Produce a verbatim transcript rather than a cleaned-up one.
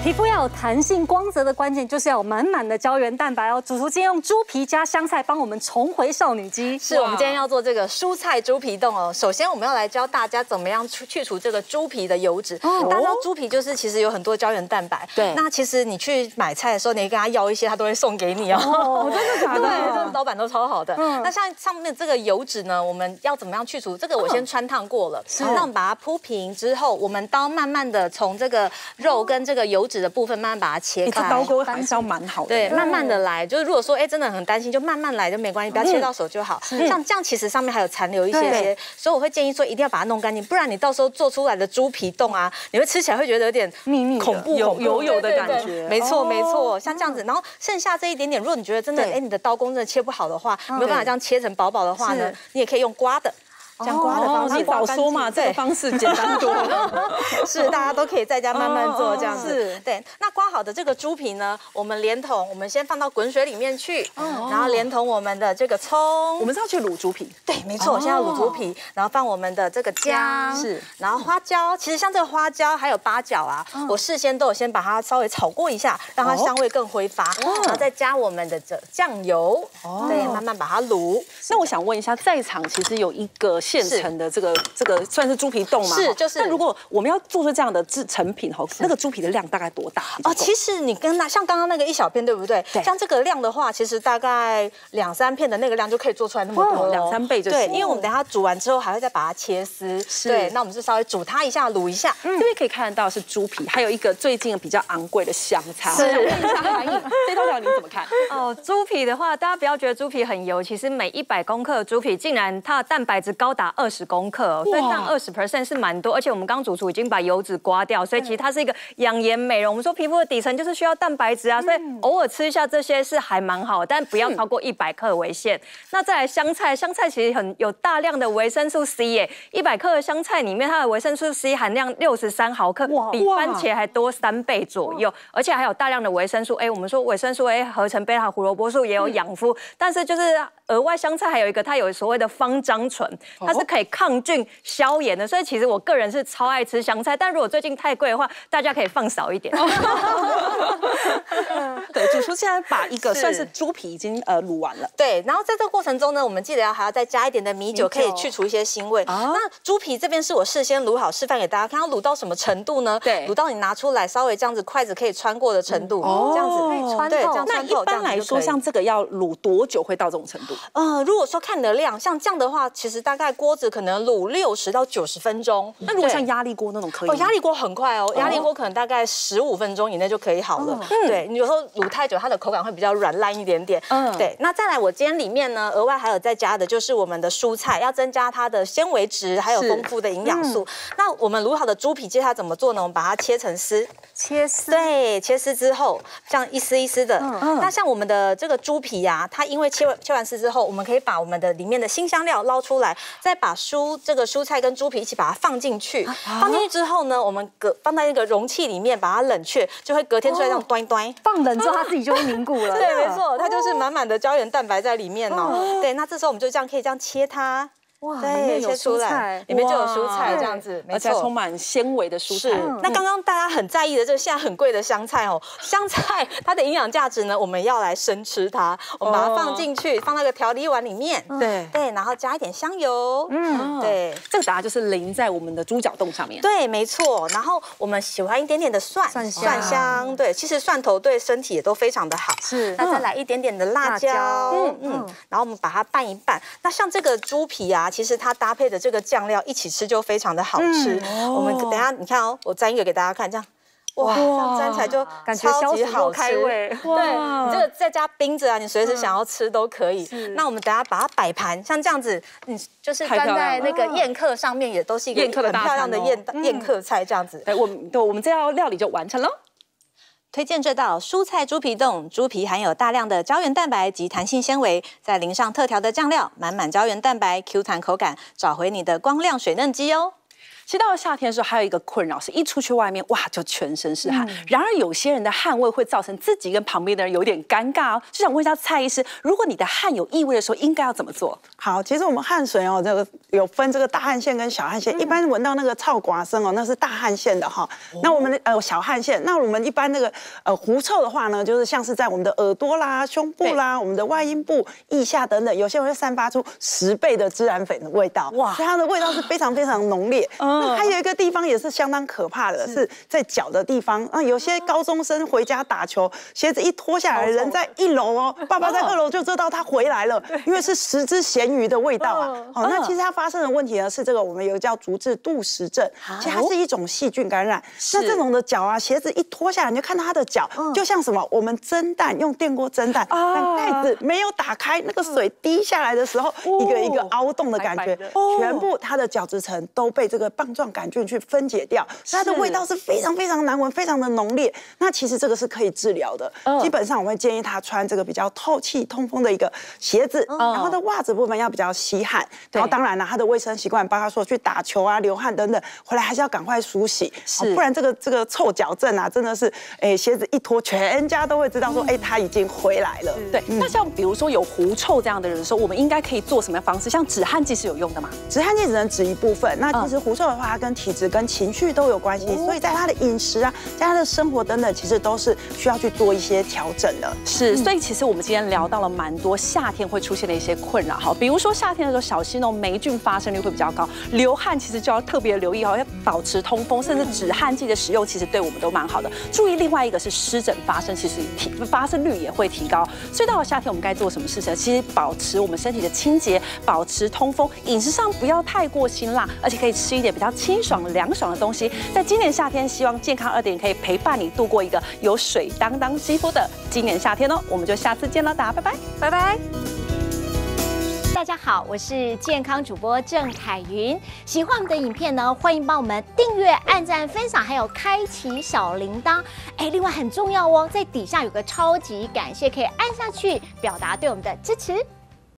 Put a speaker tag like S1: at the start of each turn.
S1: 皮肤要有弹性、光泽的关键就是要有满满的胶原蛋白哦。主厨今天用猪皮加香菜帮我们重回少女肌。
S2: 是我们今天要做这个蔬菜猪皮冻哦。首先我们要来教大家怎么样去去除这个猪皮的油脂。哦、大家知道猪皮就是其实有很多胶原蛋白。
S3: 对。
S2: 那其实你去买菜的时候，你跟他要一些，他都会送给你哦。
S1: 哦，真的假的？
S2: 对，这老板都超好的。嗯。那像上面这个油脂呢，我们要怎么样去除？这个我先穿烫过了。是。那我们把它铺平之后，我们刀慢慢的从这个肉跟这个油脂的部分慢慢把它切开。
S3: 刀工还是要蛮好的。
S2: 对，慢慢的来。就是如果说哎真的很担心，就慢慢来就没关系，不要切到手就好。像这样其实上面还有残留一些些，所以我会建议说一定要把它弄干净，不然你到时候做出来的猪皮冻啊，你会吃起来会觉得有点
S1: 密密
S2: 恐怖、
S3: 油油油的感觉。
S2: 没错没错，像这样子，然后剩下这一点点，如果你觉得真的哎你的刀工真的切不好的话，没有办法这样切成薄薄的话呢，你也可以用刮的。这样刮的方式，
S3: 你早说嘛，这个方式简单多了。
S2: 是，大家都可以在家慢慢做这样子。对，那刮好的这个猪皮呢，我们连同我们先放到滚水里面去，然后连同我们的这个葱，
S3: 我们是要去卤猪皮。
S2: 对，没错，现在要卤猪皮，然后放我们的这个姜，是，然后花椒。其实像这个花椒还有八角啊，我事先都有先把它稍微炒过一下，让它香味更挥发，然后再加我们的这酱油，对，慢慢把它卤。
S3: 那我想问一下，在场其实有一个现成的这个这个算是猪皮冻吗？
S2: 是，就是。
S3: 那如果我们要做出这样的制成品哈，那个猪皮的量大概多大？
S2: 哦，其实你跟那像刚刚那个一小片，对不对？对。像这个量的话，其实大概两三片的那个量就可以做出来那么多，
S3: 两三倍就
S2: 对。因为我们等下煮完之后还会再把它切丝，对。那我们就稍微煮它一下，卤一下。
S3: 这边可以看得到是猪皮，还有一个最近比较昂贵的香菜。是。问一下韩颖，这道料你怎么看？
S4: 哦，猪皮的话，大家不要觉得猪皮很油，其实每一百公克的猪皮竟然它的蛋白质高达二十公克。所以这样二十 percent 是蛮多，而且我们刚主厨已经把油脂刮掉，所以其实它是一个养颜美容。我们说皮肤的底层就是需要蛋白质啊，所以偶尔吃一下这些是还蛮好，但不要超过一百克为限。那再来香菜，香菜其实很有大量的维生素 C 耶，一百克的香菜里面它的维生素 C 含量六十三毫克，比番茄还多三倍左右，而且还有大量的维生素 A。我们说维生素 A 合成贝塔胡萝卜素也有养肤，但是就是额外香菜还有一个它有所谓的芳樟醇，它是可以抗菌消炎的，所以其实我个人是超爱吃香菜，但如果最近太贵的话，大家可以放少一点。
S3: 对，主厨现在把一个算是猪皮已经呃卤完了，
S2: 对，然后在这个过程中呢，我们记得要还要再加一点的米酒，可以去除一些腥味。那猪皮这边是我事先卤好，示范给大家看，要卤到什么程度呢？对，卤到你拿出来稍微这样子筷子可以穿过的程度，这样子可以穿透。对，这样穿透。
S3: 那一般来说，像这个要卤多久会到这种程度？
S2: 呃，如果说看你的量，像这样的话，其实大概锅子可能卤六十到九十分钟。
S3: 那如果像压力锅那种可以？
S2: 哦，压力锅很快哦，压力锅可能大概十五分钟以内就可以好了。对，你有时候卤太久，它的口感会比较软烂一点点。嗯，对。那再来，我今天里面呢，额外还有再加的就是我们的蔬菜，要增加它的纤维质，还有丰富的营养素。那我们卤好的猪皮，接下来怎么做呢？我们把它切成丝，
S1: 切丝。
S2: 对，切丝之后，这样一丝一丝的。嗯。那像我们的这个猪皮呀，它因为切切完丝之后，我们可以把我们的里面的辛香料捞出来，再把蔬这个蔬菜跟猪皮一起把它放进去。放进去之后呢，我们隔放在一个容器里面，把它冷却，就会隔天出来这样端端。
S1: 放冷之后，它自己就会凝固了。
S2: 对，没错，它就是满满的胶原蛋白在里面哦。对，那这时候我们就这样可以这样切它。
S1: 哇，里面有蔬菜，
S2: 里面就有蔬菜这样子，
S3: 而且充满纤维的蔬菜。
S2: 那刚刚大家很在意的这个现在很贵的香菜哦，香菜它的营养价值呢，我们要来生吃它，我们把它放进去，放那个调理碗里面，对对，然后加一点香油，嗯，对，
S3: 这个答案就是淋在我们的猪脚冻上面。
S2: 对，没错。然后我们喜欢一点点的蒜，蒜香，蒜香，对，其实蒜头对身体也都非常的好。是，那再来一点点的辣椒，嗯嗯，然后我们把它拌一拌。那像这个猪皮啊。其实它搭配的这个酱料一起吃就非常的好吃。嗯、我们等一下你看哦，我沾一个给大家看，这样哇，这样沾起来就
S1: 感觉
S2: 超级好吃。
S1: 开胃。
S2: 对，你这个在家冰着啊，你随时想要吃都可以。嗯、那我们等一下把它摆盘，像这样子，你就是端在那个宴客上面，也都是一个很漂亮的宴宴客菜这样子。
S3: 对，我们对我们这道料理就完成了。
S2: 推荐这道蔬菜猪皮冻，猪皮含有大量的胶原蛋白及弹性纤维，再淋上特调的酱料，满满胶原蛋白 ，Q 弹口感，找回你的光亮水嫩肌哦。
S3: 其实到了夏天的时候，还有一个困扰是，一出去外面，哇，就全身是汗。嗯、然而有些人的汗味会造成自己跟旁边的人有点尴尬哦。就想问一下蔡医师，如果你的汗有异味的时候，应该要怎么做？
S5: 好，其实我们汗水哦，这个有分这个大汗腺跟小汗腺。嗯、一般闻到那个臭寡声哦，那是大汗腺的哈。哦、那我们呃小汗腺，那我们一般那个呃狐臭的话呢，就是像是在我们的耳朵啦、胸部啦、我们的外阴部、腋下等等，有些人会散发出十倍的孜然粉的味道。哇，所以它的味道是非常非常浓烈。嗯、那还有一个地方也是相当可怕的，是, 是在脚的地方。那有些高中生回家打球，鞋子一脱下来，人在一楼哦，爸爸在二楼就知道他回来了，因为是十只咸鱼的味道啊。好，那其实它发生的问题呢是这个，我们有个叫足质杜氏症，其实它是一种细菌感染。那这种的脚啊，鞋子一脱下来，你就看到它的脚就像什么？我们蒸蛋用电锅蒸蛋，但盖子没有打开，那个水滴下来的时候，一个一个凹洞的感觉，全部它的角质层都被这个棒状杆菌去分解掉，它的味道是非常非常难闻，非常的浓烈。那其实这个是可以治疗的，基本上我会建议他穿这个比较透气通风的一个鞋子，然后的袜子部分要比较吸汗，然后当然了，他的卫生习惯，包括说去打球啊、流汗等等，回来还是要赶快梳洗，不然这个这个臭脚症啊，真的是，哎，鞋子一脱，全家都会知道说，哎，他已经回来了。
S3: 对，那像比如说有狐臭这样的人的时候，我们应该可以做什么方式？像止汗剂是有用的吗？
S5: 止汗剂只能止一部分，那其实狐臭的话，它跟体质跟情绪都有关系，所以在他的饮食啊，在他的生活等等，其实都是需要去做一些调整的。
S3: 是，所以其实我们今天聊到了蛮多夏天会出现的一些困扰，好，比如说夏天的时候小心哦，霉菌发生率会比较高，流汗其实就要特别留意哦，要保持通风，甚至止汗剂的使用其实对我们都蛮好的。注意另外一个是湿疹发生，其实提发生率也会提高。所以到了夏天我们该做什么事情？其实保持我们身体的清洁，保持通风，饮食上不要太过辛辣，而且可以吃一点比较清爽凉爽的东西。在今年夏天，希望健康二点可以陪伴你度过一个有水当当肌肤的今年夏天哦。我们就下次见了，大家拜拜，
S1: 拜拜。
S6: 大家好，我是健康主播郑凯云。喜欢我们的影片呢，欢迎帮我们订阅、按赞、分享，还有开启小铃铛。哎，另外很重要哦，在底下有个超级感谢，可以按下去表达对我们的支持。